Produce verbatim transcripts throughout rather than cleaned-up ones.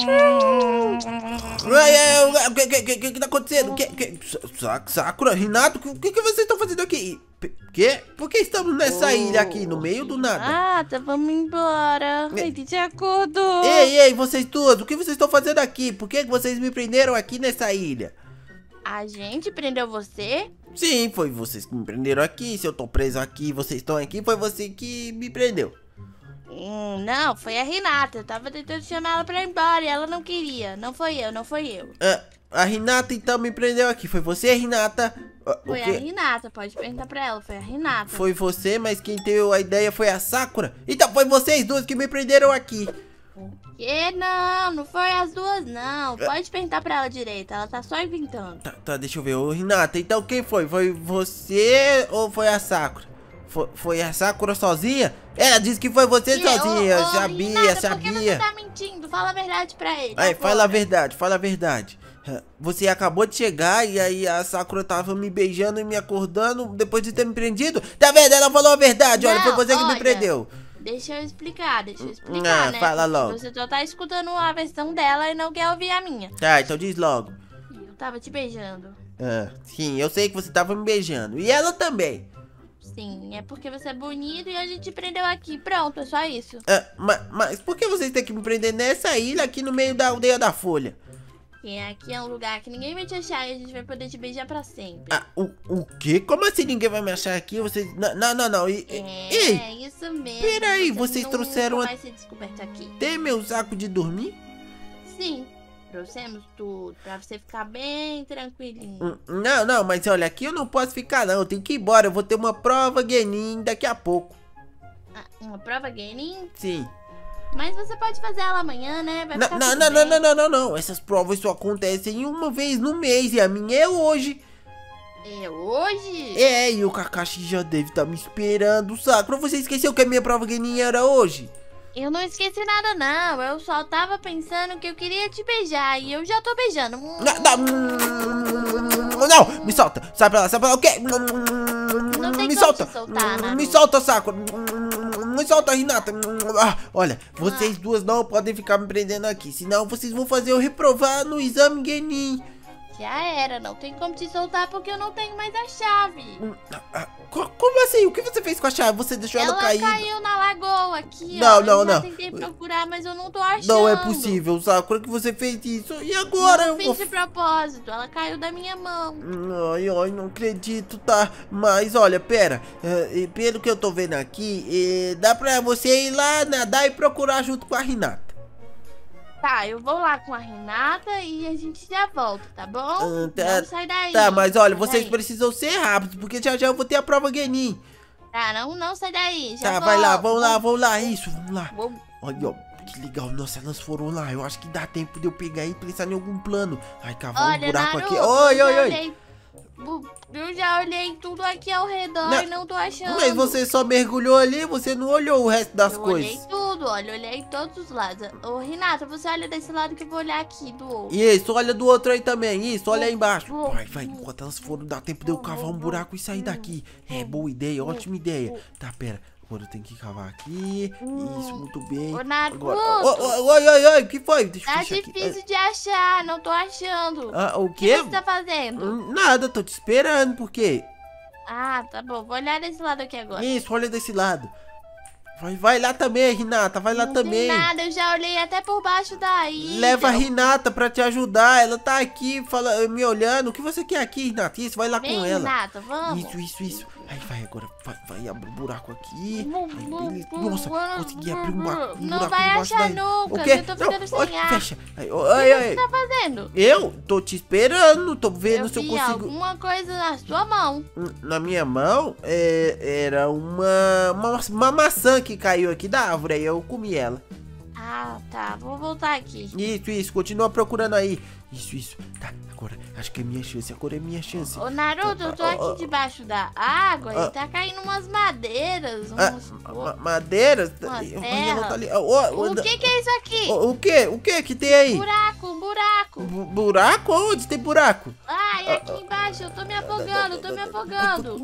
O que, que, que, que tá acontecendo? Que, que, Sakura, Renato, o que, que vocês estão fazendo aqui? Que? Por que estamos nessa ilha aqui, no meio do nada? Ah, tá, vamos embora. Entre de acordo. Ei, ei, vocês todos, o que vocês estão fazendo aqui? Por que vocês me prenderam aqui nessa ilha? A gente prendeu você? Sim, foi vocês que me prenderam aqui. Se eu tô preso aqui, vocês estão aqui, foi você que me prendeu. Hum, não, foi a Renata. Eu tava tentando chamar ela pra ir embora e ela não queria. Não foi eu, não foi eu. Ah, a Renata então me prendeu aqui. Foi você, Renata? Ah, foi a Renata, pode perguntar pra ela. Foi a Renata. Foi você, mas quem teve a ideia foi a Sakura. Então foi vocês duas que me prenderam aqui. Que não, não foi as duas não. Pode perguntar pra ela direito, ela tá só inventando. Tá, tá, deixa eu ver. Ô, Renata, então quem foi? Foi você ou foi a Sakura? Foi, foi a Sakura sozinha? Ela disse que foi você que, sozinha, ô, eu ô, sabia, Renata, sabia. por que você tá mentindo? Fala a verdade pra ele. Aí, agora. fala a verdade, fala a verdade. Você acabou de chegar e aí a Sakura tava me beijando e me acordando depois de ter me prendido. Tá vendo? Ela falou a verdade, não, olha, foi você olha, que me prendeu. Deixa eu explicar, deixa eu explicar, ah, né? Fala logo. Você só tá escutando a versão dela e não quer ouvir a minha. Tá, então diz logo. Eu tava te beijando. Ah, sim, eu sei que você tava me beijando. E ela também. Sim, é porque você é bonito e a gente te prendeu aqui. Pronto, é só isso. Ah, mas, mas por que vocês têm que me prender nessa ilha aqui no meio da aldeia da Folha? Porque aqui é um lugar que ninguém vai te achar e a gente vai poder te beijar pra sempre. Ah, o, o quê? Como assim ninguém vai me achar aqui? Vocês... Não, não, não. não. E, é, ei, isso mesmo. Peraí, você vocês nunca trouxeram... vai ser descoberto aqui. Tem meu saco de dormir? Sim, trouxemos tudo pra você ficar bem tranquilinho. Hum, Não, não, mas olha, aqui eu não posso ficar não. Eu tenho que ir embora. Eu vou ter uma prova Genin daqui a pouco. Ah, uma prova gaming? Sim. Mas você pode fazer ela amanhã, né? Vai Não, ficar não, tudo não, não, bem. não, não, não, não. Essas provas só acontecem uma vez no mês e a minha é hoje. É hoje? É, e o Kakashi já deve estar me esperando, Sakura. Você esqueceu que a minha prova Genin era hoje? Eu não esqueci nada, não. Eu só tava pensando que eu queria te beijar e eu já tô beijando. Não, não, não, me solta. Sai pra lá, sai pra lá. O quê? Não tem Me como solta. te soltar, Me Naruto. solta, Sakura. Me solta, Renata. Ah, olha, vocês duas não podem ficar me prendendo aqui. Senão vocês vão fazer eu reprovar no exame Genin. Já era, não tem como te soltar porque eu não tenho mais a chave. Como assim? O que você fez com a chave? Você deixou ela, Ela cair? caiu na lagoa aqui, Não, ó. não, eu já não. tentei procurar, mas eu não tô achando. Não é possível, Sakura, que você fez isso. E agora? Não eu vou... fiz de propósito, ela caiu da minha mão. Ai, ai, não acredito, tá? Mas olha, pera, é, pelo que eu tô vendo aqui, é, dá pra você ir lá nadar e procurar junto com a Renata. Tá, eu vou lá com a Renata e a gente já volta, tá bom? Ah, tá, não sai daí. Tá, mas olha, Sai vocês daí. precisam ser rápidos, porque já já eu vou ter a prova Genin. Tá, não, não sai daí. Já Tá, vou, vai lá, vamos lá, vou- vamos lá, isso, vamos lá. vou- Olha, ó, que legal, nossa, elas foram lá, eu acho que dá tempo de eu pegar e pensar em algum plano. Ai, cavar um Olha, buraco Naruto, aqui. Oi, eu oi, já oi. olhei- bu- Eu já olhei tudo aqui ao redor Não, e não tô achando. Mas você só mergulhou ali, você não olhou o resto das Eu coisas. olhei tudo, olha, olhei todos os lados. Ô, Renata, você olha desse lado que eu vou olhar aqui do outro. Isso, olha do outro aí também. Isso, olha aí embaixo. Vou, Vai, vai. vou. Enquanto elas foram, dá tempo de eu cavar um buraco e sair daqui. É, boa ideia, ótima ideia. Tá, pera. Agora eu tenho que cavar aqui. Isso, muito bem. Ô, Naruto. Agora... Oi, oi, oi, oi, o que foi? Deixa eu Tá fechar aqui. difícil de achar, não tô achando. Ah, o O que quê? você tá fazendo? Hum, Nada, tô te esperando, por quê? Ah, tá bom, vou olhar desse lado aqui agora. Isso, olha desse lado. Vai, vai lá também, Renata, vai lá não também. tem nada, eu já olhei até por baixo da ilha. Leva a Renata pra te ajudar. Ela tá aqui fala, me olhando. O que você quer aqui, Renata? Isso, vai lá Vem, com ela. Renata, vamos. Isso, isso, isso. Aí vai agora, vai, vai abrir um buraco aqui. Bu- Aí, bu- beleza. bu- Nossa, bu- consegui bu- abrir um, ba- um Não buraco vai embaixo achar da... nunca, O quê? eu tô ficando Não, sem olha, ar. fecha. Aí, O ai, que ai, você tá fazendo? Eu tô te esperando, tô vendo Eu se eu vi consigo... alguma coisa na sua mão. Hum, Na minha mão, é, era uma, uma, uma maçã que caiu aqui da árvore, aí eu comi ela. Ah, tá, vou voltar aqui. Isso, isso, continua procurando aí. Isso, isso. Tá, agora, acho que é minha chance, agora é minha chance. Ô, Naruto, eu tô Ah, ah, aqui ah. debaixo da água Ah. e tá caindo umas madeiras, Ah, uns... ma- madeiras? Uma Olha, terra. ela tá ali. Ó, ó, O anda- que que é isso aqui? ó, o que? O que que tem aí? Buraco, um buraco. Bu- buraco? Onde tem buraco? Ai, aqui embaixo, eu tô me afogando, eu tô me afogando.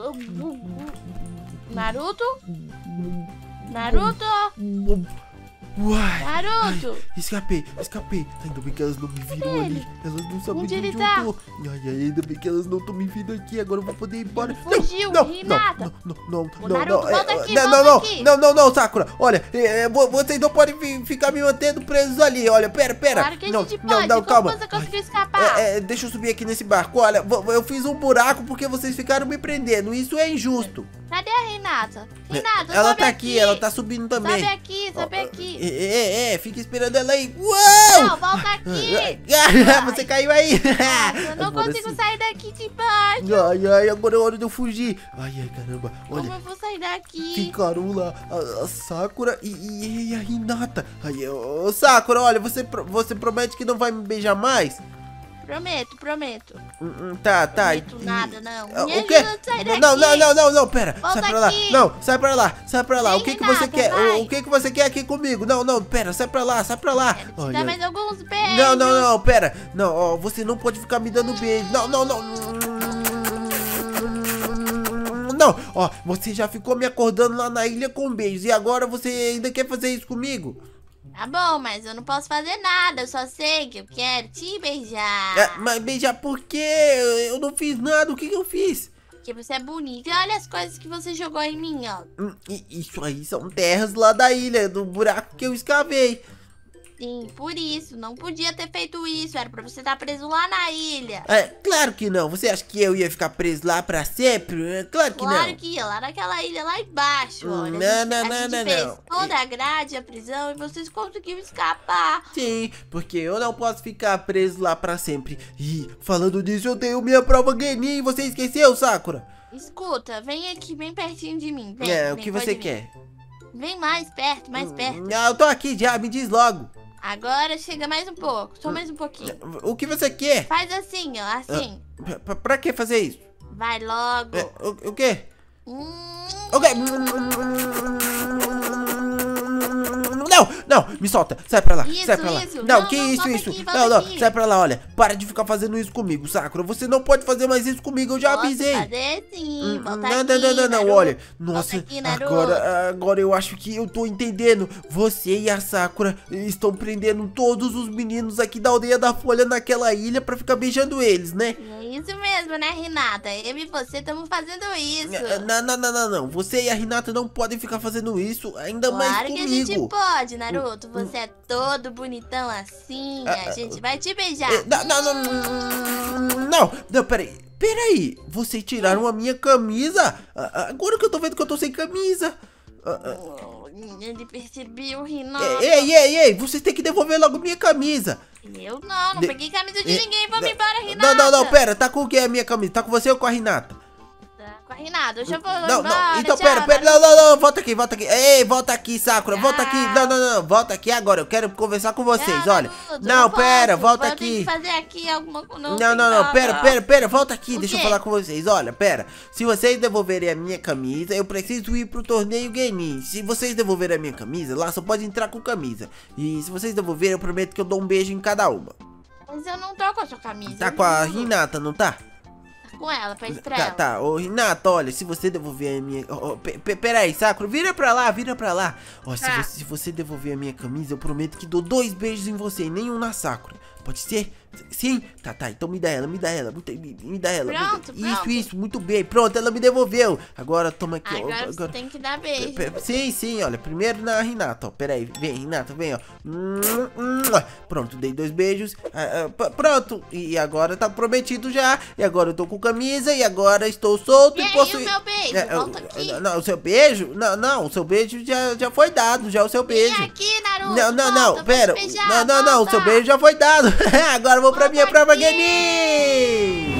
Naruto? Naruto? Uai. Naruto. Ai, escapei, escapei. Ainda bem que elas não me viram Cadê ali. ele? Elas não sabem Onde onde ele eu tá? tô. Ai, ai, ainda bem que elas não estão me vindo aqui. Agora eu vou poder ir embora. Ele fugiu, não, não, Hinata. não, não, não, Ô, não, Naruto, não, volta é, aqui, não, volta não, aqui. não, não, não, Sakura. Olha, é, vo- vocês não podem fi- ficar me mantendo presos ali. Olha, pera, pera. Claro que a não, gente não, pode. não, Como calma. você conseguiu Ai, escapar? é, é, deixa eu subir aqui nesse barco. Olha, vo- eu fiz um buraco porque vocês ficaram me prendendo. Isso é injusto. Cadê a Renata? Renata, Ela sobe tá aqui, ela tá subindo também. Sobe aqui, sobe Ó, aqui. É, é, é, fica esperando ela aí. Uou! Não, volta aqui. Você caiu aí. Nossa, eu não Agora consigo sim. sair daqui de baixo. Ai, ai, agora é hora de eu fugir. Ai, ai, caramba. Como Olha, eu vou sair daqui? ficaram lá a, a Sakura e, e, e a Hinata. Ai, ô, Sakura, olha, você, pro- você promete que não vai me beijar mais? Prometo, prometo. Hum, hum, tá, tá. Prometo e- nada, não. Ah, Me o quê? ajuda a sair daqui. Não, não, não, não, não, pera. Volta sai pra lá. aqui. Não, sai pra lá, sai pra lá. Vem, o que que Renata, você quer? vai. O, o que que você quer aqui comigo? Não, não, pera, sai pra lá, sai pra lá. Quero te Ai, dar ai. mais alguns beijos. Não, não, não, pera. Não, ó, você não pode ficar me dando beijo. Não, não, não. Não, ó, você já ficou me acordando lá na ilha com beijos e agora você ainda quer fazer isso comigo? Tá bom, mas eu não posso fazer nada. Eu só sei que eu quero te beijar. É, mas beijar por quê? Eu não fiz nada, o que que eu fiz? Porque você é bonita. E olha as coisas que você jogou em mim, ó. Hum, i- Isso aí são terras lá da ilha, do buraco que eu escavei. Sim, por isso. Não podia ter feito isso. Era pra você estar preso lá na ilha. É, claro que não. Você acha que eu ia ficar preso lá pra sempre? É, claro que Claro não. que ia, lá naquela ilha, lá embaixo, Hum, olha. não, a gente, não, a não, gente não, fez não. toda a grade, a prisão, e vocês conseguiram escapar. Sim, porque eu não posso ficar preso lá pra sempre. E falando disso, eu tenho minha prova Genin. Você esqueceu, Sakura? Escuta, vem aqui bem pertinho de mim. Vem, É, o vem, que pode você vir. quer? Vem mais perto, mais perto. Hum, eu tô aqui já, me diz logo. Agora chega mais um pouco, só mais um pouquinho. O que você quer? Faz assim, ó, assim. Pra, pra- pra que fazer isso? Vai logo. É, o, o quê? Hum, O quê? Não, não, me solta, sai pra lá, Isso, sai pra lá. isso. Não, Não, que não, isso, volta isso. aqui, volta não, não, aqui. sai pra lá, olha. Para de ficar fazendo isso comigo, Sakura. Você não pode fazer mais isso comigo, eu já posso avisei. fazer sim, Hum, volta não, aqui, não, não, não, não, Naruto. olha. Nossa, aqui, Naruto. agora, agora eu acho que eu tô entendendo. Você e a Sakura estão prendendo todos os meninos aqui da aldeia da Folha naquela ilha pra ficar beijando eles, né? É isso mesmo, né, Renata? Eu e você estamos fazendo isso. Não, não, não, não, não. Você e a Hinata não podem ficar fazendo isso, ainda Claro mais que a comigo. gente pode, Naruto. Você é todo bonitão assim. Ah, A gente vai te beijar. É, Não, não, não, não, não, não, peraí, peraí, vocês tiraram a minha camisa? Ah, Agora que eu tô vendo que eu tô sem camisa. Ah, ah, Oh, ele percebeu, Renata. Ei, ei, ei, vocês têm que devolver logo minha camisa. Eu não, não De- peguei camisa de Eh, ninguém. Vamos não, embora, Renata. Não, não, não, pera, tá com quem a minha camisa? Tá com você ou com a Hinata? Tá com a Renata, eu já vou Não, embora. não, então tchau, pera, pera, Naruto. não, não, não, volta aqui, volta aqui. Ei, volta aqui, Sakura, volta aqui. Tchau. Não, não, não, volta aqui agora, eu quero conversar com vocês, Tchau, olha. Naruto, Não, pera, posso. volta Eu tenho aqui. que fazer aqui alguma coisa. Não, não, não, pera, pera, pera, volta aqui, O deixa eu quê? falar com vocês. Olha, pera, se vocês devolverem a minha camisa, eu preciso ir pro torneio Genin. Se vocês devolverem a minha camisa, lá só pode entrar com camisa. E se vocês devolverem, eu prometo que eu dou um beijo em cada uma. Mas eu não tô com a sua camisa. Tá eu com a não- Hinata, não tá? Tá com ela, pede pra Tá, ela. tá, ô Hinata, olha, se você devolver a minha... ó, ó, pe- pe- pera aí, Sakura, vira pra lá, vira pra lá. Ó, se, Tá. você, se você devolver a minha camisa, eu prometo que dou dois beijos em você e nenhum na Sakura. Pode ser? Sim? Tá, tá, então me dá ela, me dá ela, me, me, me dá ela. me dá- Pronto, Isso, pronto. isso, muito bem, pronto, ela me devolveu. Agora, toma aqui, ó. Agora você tem que dar beijo. Pe- pe- Sim, sim, olha, primeiro na Hinata, ó, pera aí, vem, Hinata, vem, ó. Hum, hum, Pronto, dei dois beijos, ah, ah, p- pronto, e agora tá prometido já, e agora eu tô com camisa, e agora estou solto E e aí, posso... o meu beijo? É, Volta eu- aqui. Não, o seu beijo? Não, não, o seu beijo já, já foi dado, já é o seu beijo. Vem aqui, Naruto. Não, não, volta, não, eu vou pera, te beijar, não, não, não, o volta. seu beijo já foi dado. Agora eu vou pra Volta minha prova aqui. Genin.